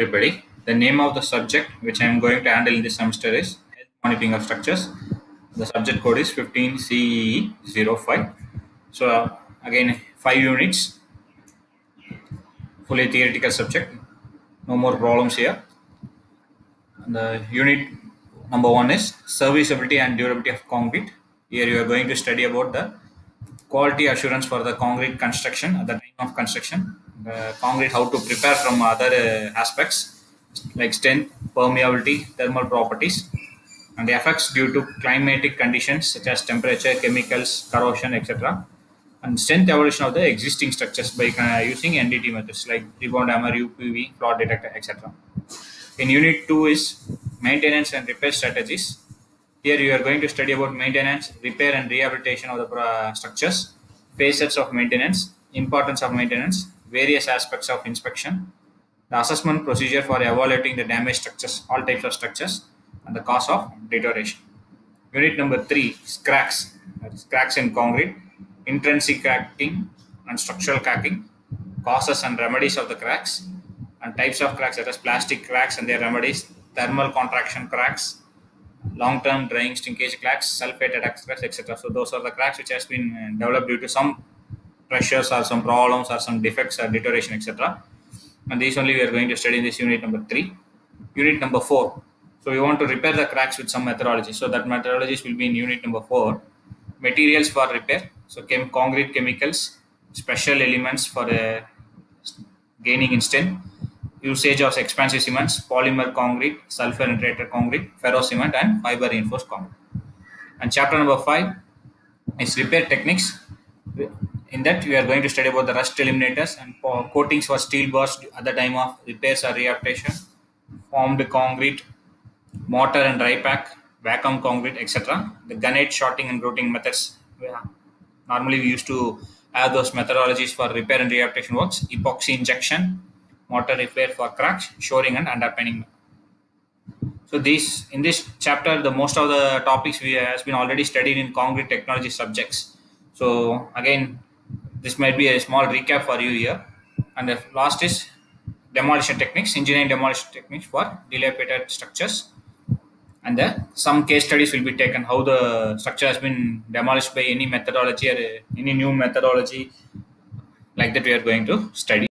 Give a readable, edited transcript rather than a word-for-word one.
everybody. The name of the subject which I am going to handle in this semester is Health Monitoring of Structures. The subject code is 15CE05. So again 5 units, fully theoretical subject. No more problems here. The unit number 1 is serviceability and durability of concrete. Here you are going to study about the quality assurance for the concrete construction at the time of construction. The concrete, how to prepare from other aspects like strength, permeability, thermal properties, and the effects due to climatic conditions such as temperature, chemicals, corrosion, etc. And strength evaluation of the existing structures by using NDT methods like rebound hammer, UPV, flood detector, etc. In unit 2 is maintenance and repair strategies. Here you are going to study about maintenance, repair and rehabilitation of the structures, phases of maintenance, importance of maintenance, various aspects of inspection, the assessment procedure for evaluating the damaged structures, all types of structures, and the cause of deterioration. Unit number 3 is cracks, that is cracks in concrete, intrinsic cracking and structural cracking, causes and remedies of the cracks, and types of cracks, that is plastic cracks and their remedies, thermal contraction cracks, long-term drying shrinkage cracks, sulfated cracks, etc. So those are the cracks which has been developed due to some pressures or some problems or some defects or deterioration, etc. And these only we are going to study in this unit number 3. Unit number 4. So we want to repair the cracks with some methodology. So that methodologies will be in unit number 4. Materials for repair. So concrete chemicals, special elements for gaining in strength, usage of expansive cements, polymer concrete, sulfur integrated concrete, ferro cement, and fiber reinforced concrete. And chapter number 5 is repair techniques. In that, we are going to study about the rust eliminators and coatings for steel bars at the time of repairs or rehabilitation, formed concrete, mortar and dry pack, vacuum concrete, etc. The gunite shorting and routing methods. Normally, we used to have those methodologies for repair and rehabilitation works, epoxy injection, mortar repair for cracks, shoring and underpinning. So in this chapter, the most of the topics has been already studied in concrete technology subjects. So again, this might be a small recap for you here. And the last is demolition techniques, engineering demolition techniques for dilapidated structures. And some case studies will be taken how the structure has been demolished by any methodology or any new methodology like that we are going to study.